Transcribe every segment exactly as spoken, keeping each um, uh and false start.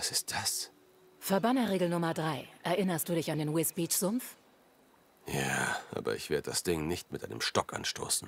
Was ist das? Verbannerregel Nummer drei. Erinnerst du dich an den Whiz Beach Sumpf? Ja, aber ich werde das Ding nicht mit einem Stock anstoßen.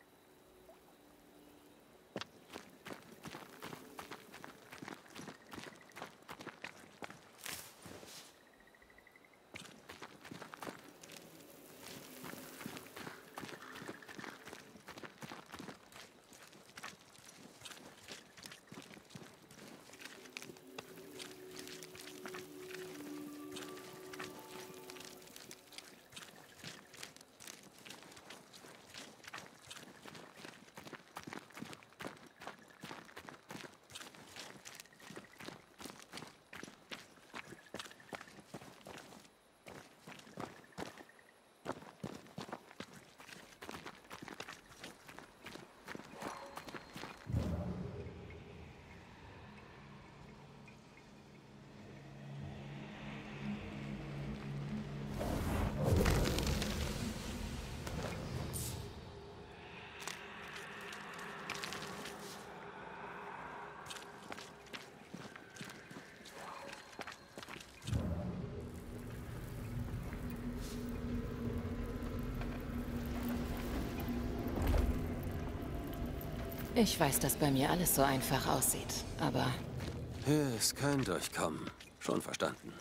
Ich weiß, dass bei mir alles so einfach aussieht, aber... Es kann durchkommen. Schon verstanden.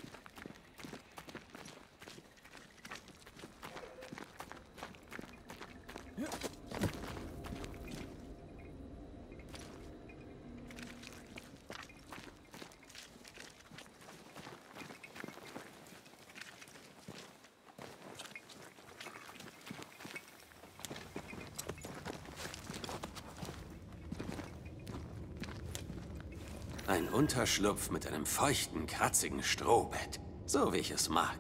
Ein Unterschlupf mit einem feuchten, kratzigen Strohbett. So wie ich es mag.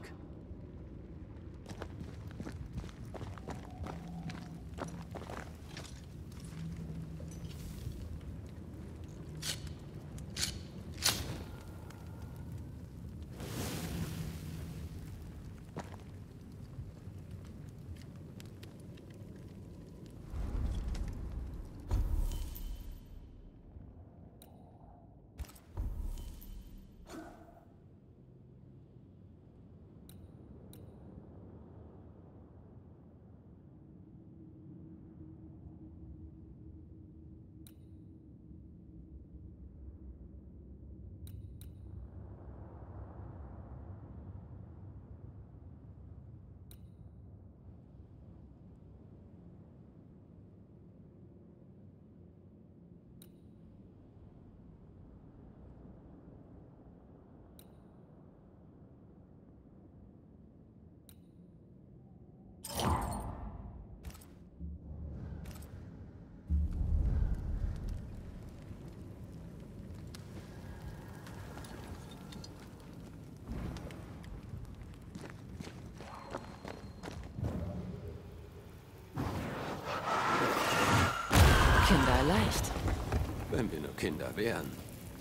Kinder leicht. Wenn wir nur Kinder wären.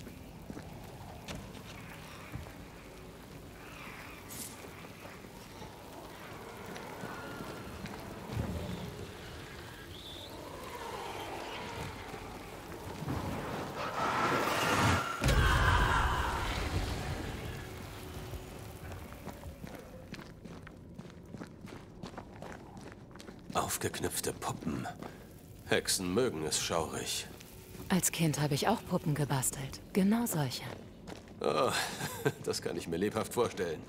Aufgeknüpfte Puppen. Hexen mögen es schaurig. Als Kind habe ich auch Puppen gebastelt. Genau solche. Oh, das kann ich mir lebhaft vorstellen.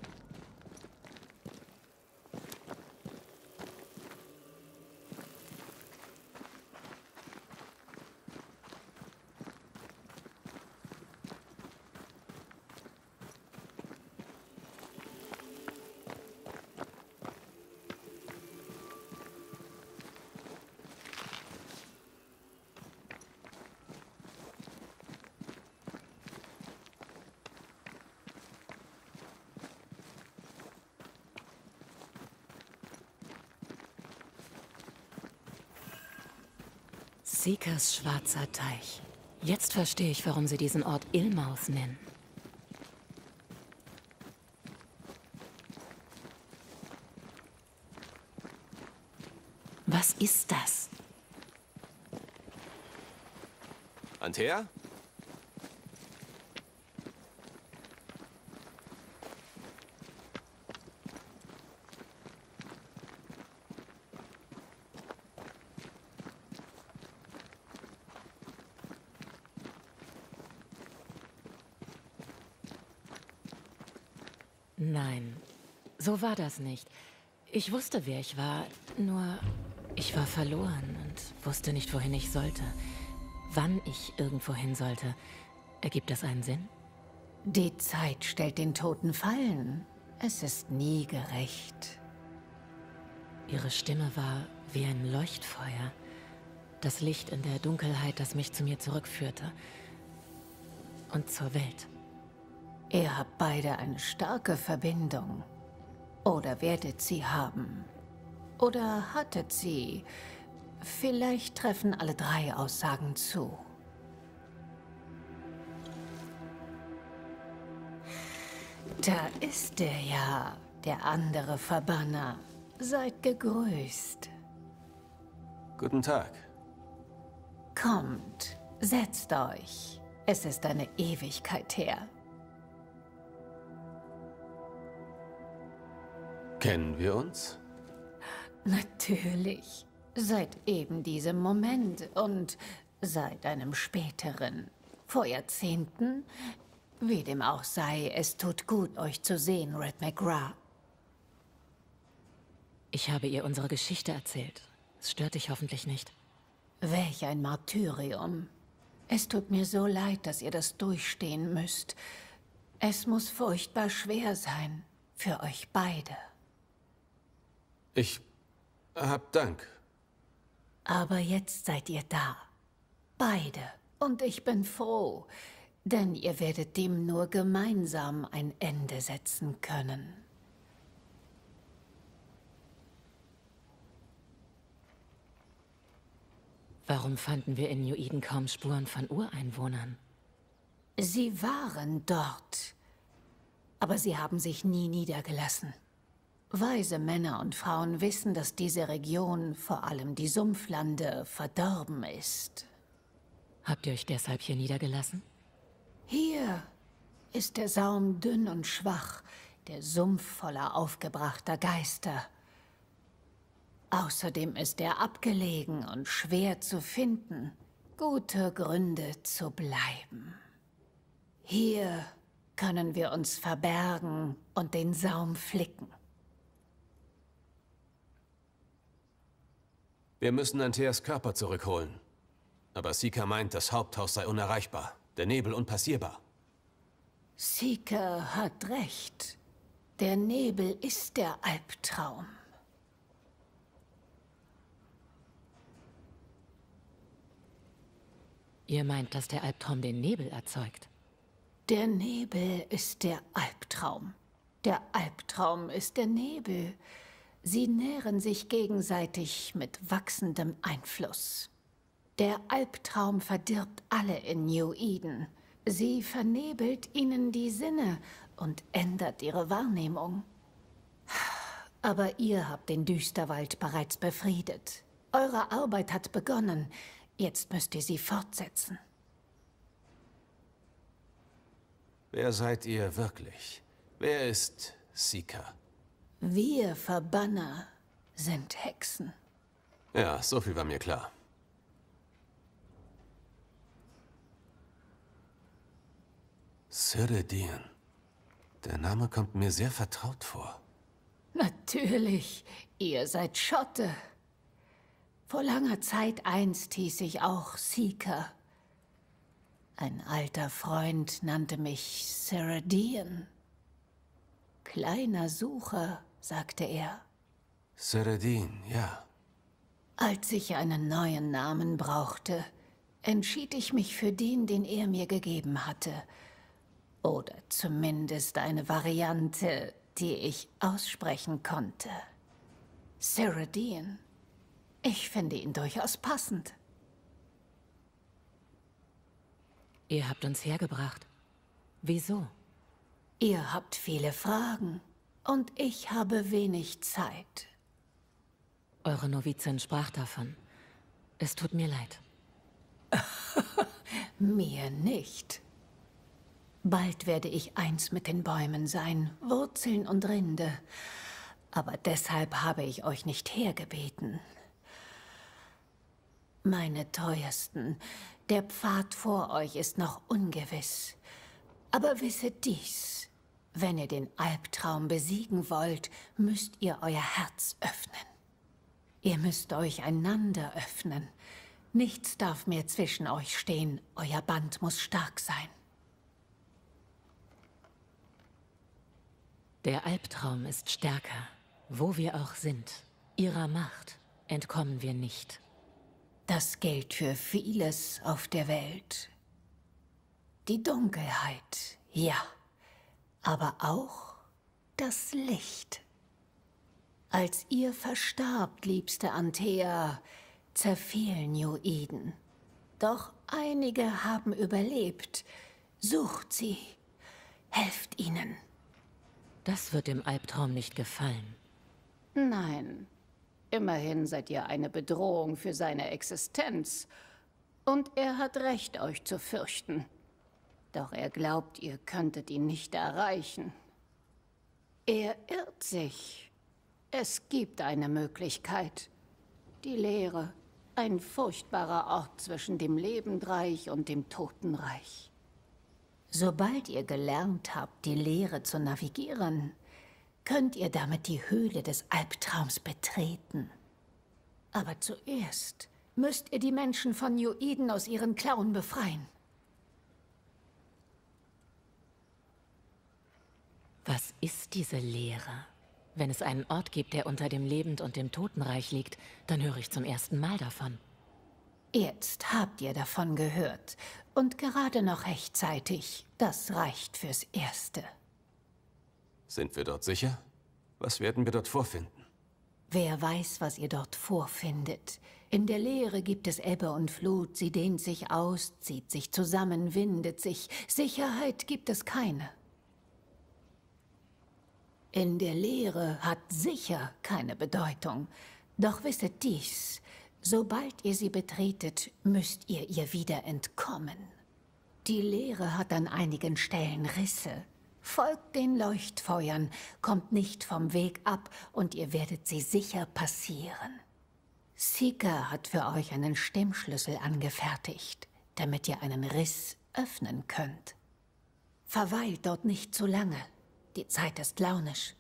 Seekers schwarzer Teich. Jetzt verstehe ich, warum sie diesen Ort Illmouth nennen. Was ist das? Antea? Nein, so war das nicht. Ich wusste, wer ich war, nur ich war verloren und wusste nicht, wohin ich sollte. Wann ich irgendwo hin sollte. Ergibt das einen Sinn? Die Zeit stellt den Toten Fallen. Es ist nie gerecht. Ihre Stimme war wie ein Leuchtfeuer. Das Licht in der Dunkelheit, das mich zu mir zurückführte. Und zur Welt. Ihr habt beide eine starke Verbindung. Oder werdet sie haben. Oder hattet sie. Vielleicht treffen alle drei Aussagen zu. Da ist er ja, der andere Verbanner. Seid gegrüßt. Guten Tag. Kommt, setzt euch. Es ist eine Ewigkeit her. Kennen wir uns? Natürlich. Seit eben diesem Moment und seit einem späteren. Vor Jahrzehnten. Wie dem auch sei, es tut gut, euch zu sehen, Red McGrath. Ich habe ihr unsere Geschichte erzählt. Es stört dich hoffentlich nicht. Welch ein Martyrium. Es tut mir so leid, dass ihr das durchstehen müsst. Es muss furchtbar schwer sein. Für euch beide. Ich hab Dank. Aber jetzt seid ihr da. Beide. Und ich bin froh. Denn ihr werdet dem nur gemeinsam ein Ende setzen können. Warum fanden wir in New Eden kaum Spuren von Ureinwohnern? Sie waren dort. Aber sie haben sich nie niedergelassen. Weise Männer und Frauen wissen, dass diese Region, vor allem die Sumpflande, verdorben ist. Habt ihr euch deshalb hier niedergelassen? Hier ist der Saum dünn und schwach, der Sumpf voller aufgebrachter Geister. Außerdem ist er abgelegen und schwer zu finden. Gute Gründe zu bleiben. Hier können wir uns verbergen und den Saum flicken. Wir müssen Anteas Körper zurückholen. Aber Seeker meint, das Haupthaus sei unerreichbar. Der Nebel unpassierbar. Seeker hat recht. Der Nebel ist der Albtraum. Ihr meint, dass der Albtraum den Nebel erzeugt? Der Nebel ist der Albtraum. Der Albtraum ist der Nebel. Sie nähren sich gegenseitig mit wachsendem Einfluss. Der Albtraum verdirbt alle in New Eden. Sie vernebelt ihnen die Sinne und ändert ihre Wahrnehmung. Aber ihr habt den Düsterwald bereits befriedet. Eure Arbeit hat begonnen. Jetzt müsst ihr sie fortsetzen. Wer seid ihr wirklich? Wer ist Seeker? Wir Verbanner sind Hexen. Ja, so viel war mir klar. Cyrodian. Der Name kommt mir sehr vertraut vor. Natürlich, ihr seid Schotte. Vor langer Zeit einst hieß ich auch Seeker. Ein alter Freund nannte mich Cyrodian. Kleiner Sucher, sagte er. Cyrodian, ja. Als ich einen neuen Namen brauchte, entschied ich mich für den, den er mir gegeben hatte. Oder zumindest eine Variante, die ich aussprechen konnte. Cyrodian. Ich finde ihn durchaus passend. Ihr habt uns hergebracht. Wieso? Ihr habt viele Fragen und ich habe wenig Zeit. Eure Novizin sprach davon. Es tut mir leid. Mir nicht. Bald werde ich eins mit den Bäumen sein, Wurzeln und Rinde. Aber deshalb habe ich euch nicht hergebeten. Meine Teuersten, der Pfad vor euch ist noch ungewiss. Aber wisset dies. Wenn ihr den Albtraum besiegen wollt, müsst ihr euer Herz öffnen. Ihr müsst euch einander öffnen. Nichts darf mehr zwischen euch stehen. Euer Band muss stark sein. Der Albtraum ist stärker, wo wir auch sind. Ihrer Macht entkommen wir nicht. Das gilt für vieles auf der Welt. Die Dunkelheit, ja, aber auch das Licht. Als ihr verstarbt, liebste Antea, zerfielen Lluiden. Doch einige haben überlebt. Sucht sie, helft ihnen. Das wird dem Albtraum nicht gefallen. Nein, immerhin seid ihr eine Bedrohung für seine Existenz. Und er hat Recht, euch zu fürchten. Doch er glaubt, ihr könntet ihn nicht erreichen. Er irrt sich. Es gibt eine Möglichkeit. Die Leere, ein furchtbarer Ort zwischen dem Lebendreich und dem Totenreich. Sobald ihr gelernt habt, die Leere zu navigieren, könnt ihr damit die Höhle des Albtraums betreten. Aber zuerst müsst ihr die Menschen von Lluiden aus ihren Klauen befreien. Was ist diese Leere? Wenn es einen Ort gibt, der unter dem Lebend- und dem Totenreich liegt, dann höre ich zum ersten Mal davon. Jetzt habt ihr davon gehört. Und gerade noch rechtzeitig. Das reicht fürs Erste. Sind wir dort sicher? Was werden wir dort vorfinden? Wer weiß, was ihr dort vorfindet. In der Leere gibt es Ebbe und Flut. Sie dehnt sich aus, zieht sich zusammen, windet sich. Sicherheit gibt es keine. In der Leere hat sicher keine Bedeutung. Doch wisset dies. Sobald ihr sie betretet, müsst ihr ihr wieder entkommen. Die Leere hat an einigen Stellen Risse. Folgt den Leuchtfeuern, kommt nicht vom Weg ab und ihr werdet sie sicher passieren. Sika hat für euch einen Stimmschlüssel angefertigt, damit ihr einen Riss öffnen könnt. Verweilt dort nicht zu lange. Die Zeit ist launisch.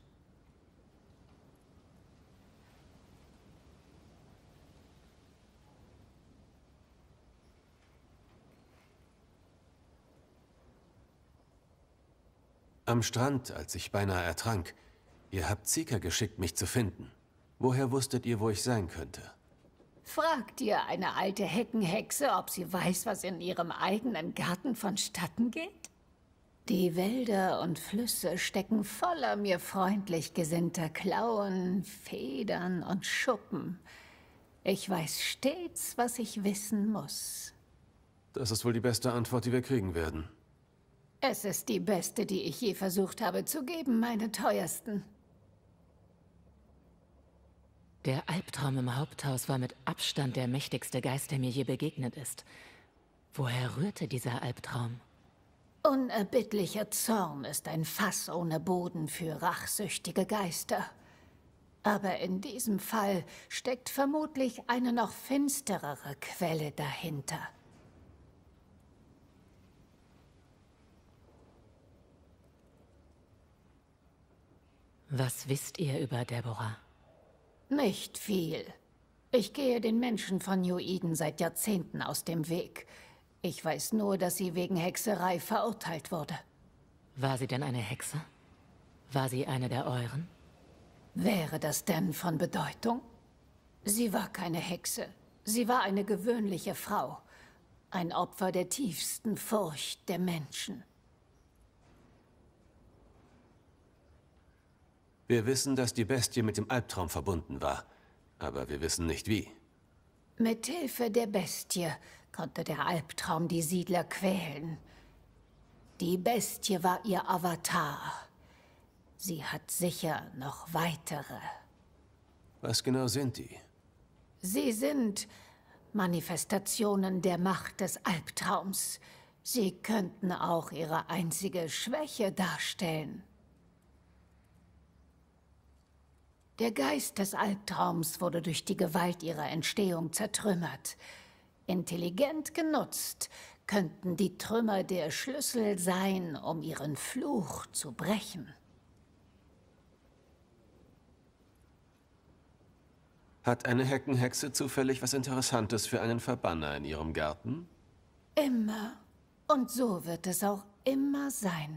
Am Strand, als ich beinahe ertrank. Ihr habt Sika geschickt, mich zu finden. Woher wusstet ihr, wo ich sein könnte? Fragt ihr eine alte Heckenhexe, ob sie weiß, was in ihrem eigenen Garten vonstatten geht? Die Wälder und Flüsse stecken voller mir freundlich gesinnter Klauen, Federn und Schuppen. Ich weiß stets, was ich wissen muss. Das ist wohl die beste Antwort, die wir kriegen werden. Es ist die beste, die ich je versucht habe zu geben, meine teuersten. Der Albtraum im Haupthaus war mit Abstand der mächtigste Geist, der mir je begegnet ist. Woher rührte dieser Albtraum? Unerbittlicher Zorn ist ein Fass ohne Boden für rachsüchtige Geister. Aber in diesem Fall steckt vermutlich eine noch finsterere Quelle dahinter. Was wisst ihr über Deborah? Nicht viel. Ich gehe den Menschen von Lluiden seit Jahrzehnten aus dem Weg. Ich weiß nur, dass sie wegen Hexerei verurteilt wurde. War sie denn eine Hexe? War sie eine der euren? Wäre das denn von Bedeutung? Sie war keine Hexe. Sie war eine gewöhnliche Frau. Ein Opfer der tiefsten Furcht der Menschen. Wir wissen, dass die Bestie mit dem Albtraum verbunden war. Aber wir wissen nicht wie. Mit Hilfe der Bestie konnte der Albtraum die Siedler quälen. Die Bestie war ihr Avatar. Sie hat sicher noch weitere. Was genau sind die? Sie sind Manifestationen der Macht des Albtraums. Sie könnten auch ihre einzige Schwäche darstellen. Der Geist des Albtraums wurde durch die Gewalt ihrer Entstehung zertrümmert. Intelligent genutzt, könnten die Trümmer der Schlüssel sein, um ihren Fluch zu brechen. Hat eine Heckenhexe zufällig was Interessantes für einen Verbanner in ihrem Garten? Immer. Und so wird es auch immer sein.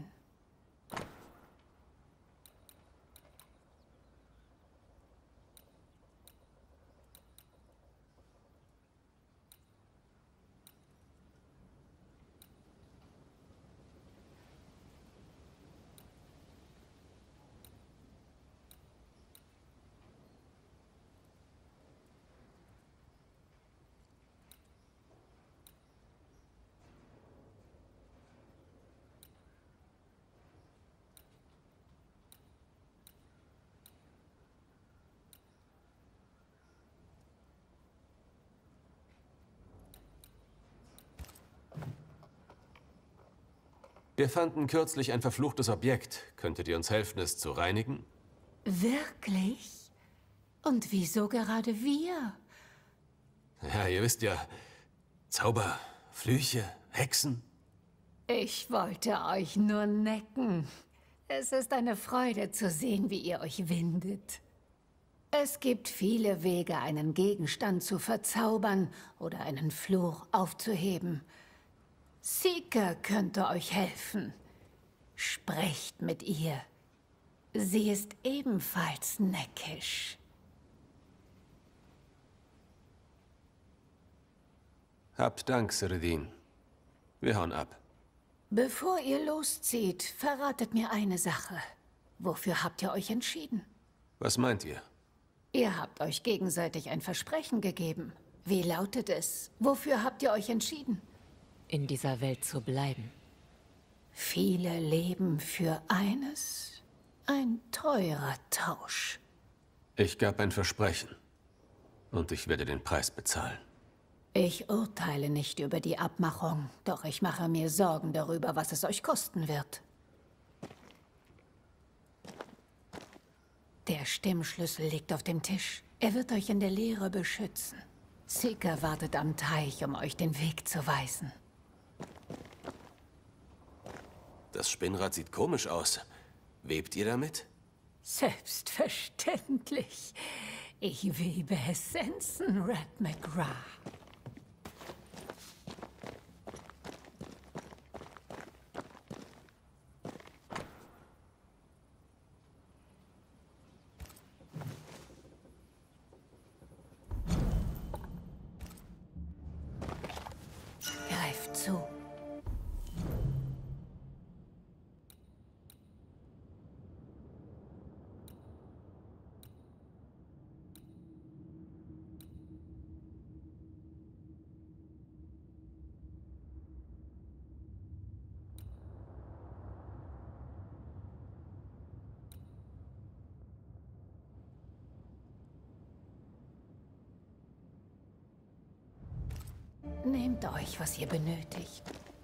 Wir fanden kürzlich ein verfluchtes Objekt. Könntet ihr uns helfen, es zu reinigen? Wirklich? Und wieso gerade wir? Ja, ihr wisst ja, Zauber, Flüche, Hexen. Ich wollte euch nur necken. Es ist eine Freude zu sehen, wie ihr euch windet. Es gibt viele Wege, einen Gegenstand zu verzaubern oder einen Fluch aufzuheben. Seeker könnte euch helfen. Sprecht mit ihr. Sie ist ebenfalls neckisch. Habt Dank, Cyrodiil. Wir hauen ab. Bevor ihr loszieht, verratet mir eine Sache. Wofür habt ihr euch entschieden? Was meint ihr? Ihr habt euch gegenseitig ein Versprechen gegeben. Wie lautet es? Wofür habt ihr euch entschieden? In dieser Welt zu bleiben. Viele leben für eines. Ein teurer Tausch. Ich gab ein Versprechen. Und ich werde den Preis bezahlen. Ich urteile nicht über die Abmachung, doch ich mache mir Sorgen darüber, was es euch kosten wird. Der Stimmschlüssel liegt auf dem Tisch. Er wird euch in der Leere beschützen. Seeker wartet am Teich, um euch den Weg zu weisen. Das Spinnrad sieht komisch aus. Webt ihr damit? Selbstverständlich. Ich webe Essenzen, Red McGrath. Greift zu. Nehmt euch, was ihr benötigt.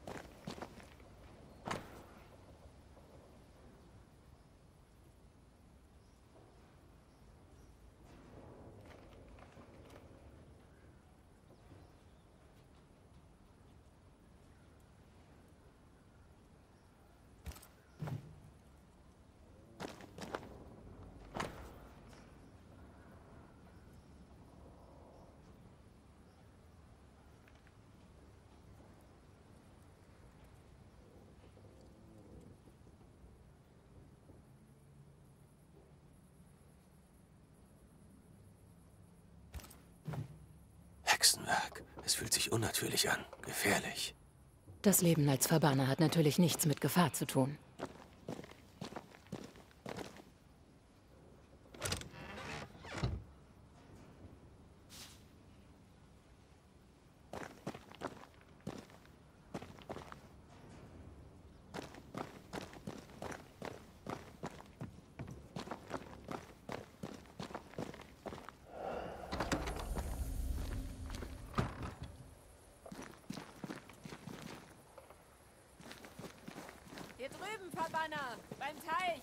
Hexenwerk. Es fühlt sich unnatürlich an. Gefährlich. Das Leben als Verbanner hat natürlich nichts mit Gefahr zu tun. Hier drüben, Verbanner! Beim Teich!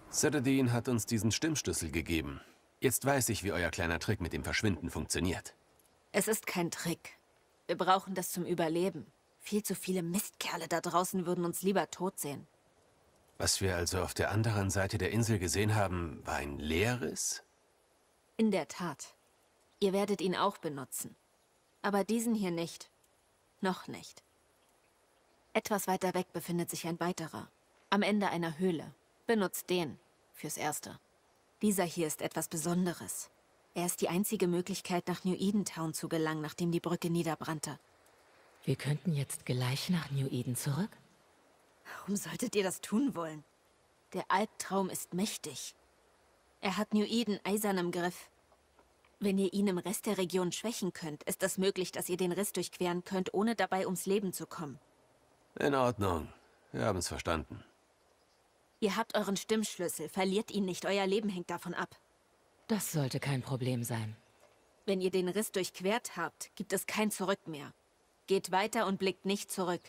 Cetadine hat uns diesen Stimmschlüssel gegeben. Jetzt weiß ich, wie euer kleiner Trick mit dem Verschwinden funktioniert. Es ist kein Trick. Wir brauchen das zum Überleben. Viel zu viele Mistkerle da draußen würden uns lieber tot sehen. Was wir also auf der anderen Seite der Insel gesehen haben, war ein Leerriss? In der Tat. Ihr werdet ihn auch benutzen. Aber diesen hier nicht. Noch nicht. Etwas weiter weg befindet sich ein weiterer. Am Ende einer Höhle. Benutzt den. Fürs Erste. Dieser hier ist etwas Besonderes. Er ist die einzige Möglichkeit, nach New Edentown zu gelangen, nachdem die Brücke niederbrannte. Wir könnten jetzt gleich nach New Eden zurück? Warum solltet ihr das tun wollen? Der Albtraum ist mächtig. Er hat New Eden eisern im Griff. Wenn ihr ihn im Rest der Region schwächen könnt, ist es möglich, dass ihr den Riss durchqueren könnt, ohne dabei ums Leben zu kommen. In Ordnung. Wir haben es verstanden. Ihr habt euren Stimmschlüssel. Verliert ihn nicht. Euer Leben hängt davon ab. Das sollte kein Problem sein. Wenn ihr den Riss durchquert habt, gibt es kein Zurück mehr. Geht weiter und blickt nicht zurück.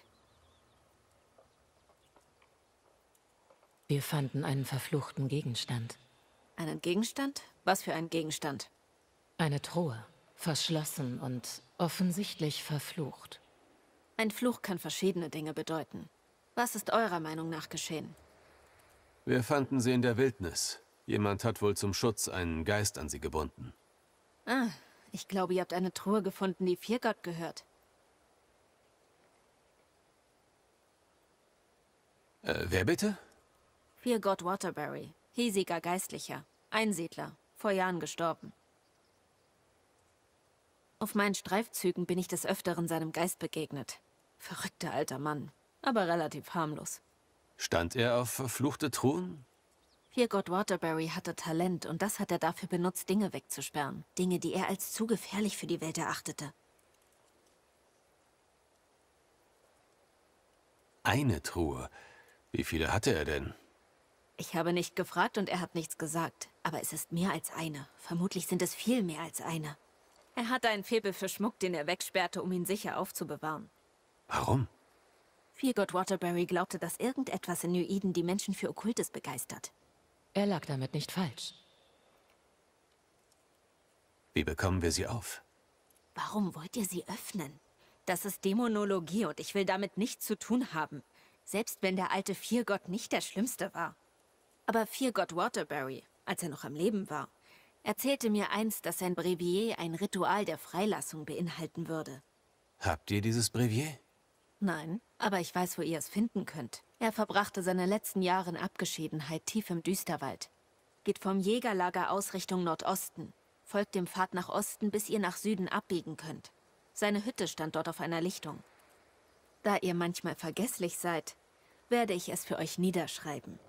Wir fanden einen verfluchten Gegenstand. Einen Gegenstand? Was für ein Gegenstand? Eine Truhe. Verschlossen und offensichtlich verflucht. Ein Fluch kann verschiedene Dinge bedeuten. Was ist eurer Meinung nach geschehen? Wir fanden sie in der Wildnis. Jemand hat wohl zum Schutz einen Geist an sie gebunden. Ah, ich glaube, ihr habt eine Truhe gefunden, die Viergott gehört. Äh, wer bitte? Viergott Waterbury, hiesiger Geistlicher, Einsiedler, vor Jahren gestorben. Auf meinen Streifzügen bin ich des Öfteren seinem Geist begegnet. Verrückter alter Mann, aber relativ harmlos. Stand er auf verfluchte Truhen? Viergott Waterbury hatte Talent und das hat er dafür benutzt, Dinge wegzusperren. Dinge, die er als zu gefährlich für die Welt erachtete. Eine Truhe. Wie viele hatte er denn? Ich habe nicht gefragt und er hat nichts gesagt. Aber es ist mehr als eine. Vermutlich sind es viel mehr als eine. Er hatte einen Faible für Schmuck, den er wegsperrte, um ihn sicher aufzubewahren. Warum? Viergott Waterbury glaubte, dass irgendetwas in New Eden die Menschen für Okkultes begeistert. Er lag damit nicht falsch. Wie bekommen wir sie auf? Warum wollt ihr sie öffnen? Das ist Dämonologie und ich will damit nichts zu tun haben. Selbst wenn der alte Viergott nicht der Schlimmste war. Aber Viergott Waterbury, als er noch am Leben war, erzählte mir einst, dass sein Brevier ein Ritual der Freilassung beinhalten würde. Habt ihr dieses Brevier? Nein, aber ich weiß, wo ihr es finden könnt. Er verbrachte seine letzten Jahre in Abgeschiedenheit tief im Düsterwald. Geht vom Jägerlager aus Richtung Nordosten. Folgt dem Pfad nach Osten, bis ihr nach Süden abbiegen könnt. Seine Hütte stand dort auf einer Lichtung. Da ihr manchmal vergesslich seid, werde ich es für euch niederschreiben.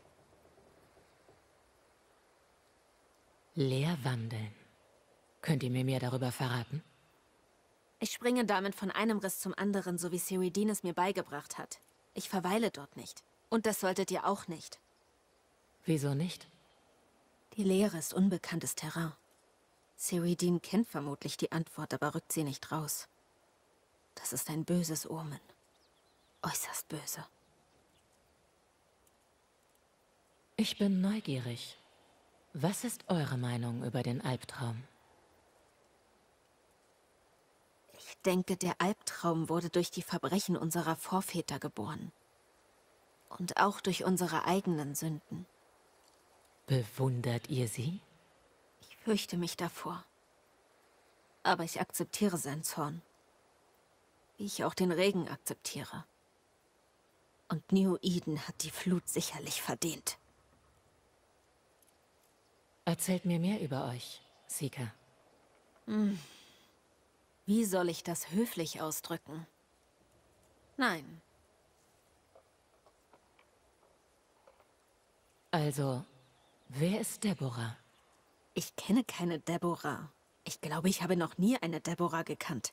Leer wandeln. Könnt ihr mir mehr darüber verraten? Ich springe damit von einem Riss zum anderen, so wie Cetadine es mir beigebracht hat. Ich verweile dort nicht. Und das solltet ihr auch nicht. Wieso nicht? Die Leere ist unbekanntes Terrain. Cetadine kennt vermutlich die Antwort, aber rückt sie nicht raus. Das ist ein böses Omen. Äußerst böse. Ich bin neugierig. Was ist eure Meinung über den Albtraum? Ich denke, der Albtraum wurde durch die Verbrechen unserer Vorväter geboren. Und auch durch unsere eigenen Sünden. Bewundert ihr sie? Ich fürchte mich davor. Aber ich akzeptiere seinen Zorn. Wie ich auch den Regen akzeptiere. Und New Eden hat die Flut sicherlich verdient. Erzählt mir mehr über euch, Seeker. Hm. Wie soll ich das höflich ausdrücken? Nein. Also, wer ist Deborah? Ich kenne keine Deborah. Ich glaube, ich habe noch nie eine Deborah gekannt.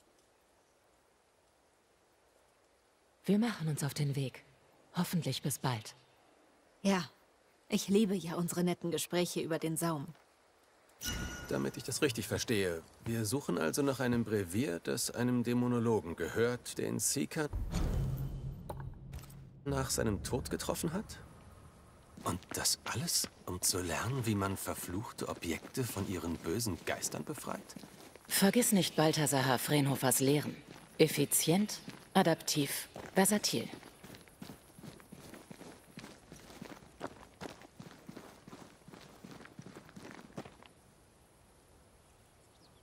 Wir machen uns auf den Weg. Hoffentlich bis bald. Ja, ich liebe ja unsere netten Gespräche über den Saum. Damit ich das richtig verstehe, wir suchen also nach einem Brevier, das einem Dämonologen gehört, den Seeker nach seinem Tod getroffen hat? Und das alles, um zu lernen, wie man verfluchte Objekte von ihren bösen Geistern befreit? Vergiss nicht Balthasar H. Frenhofers Lehren. Effizient, adaptiv, versatil.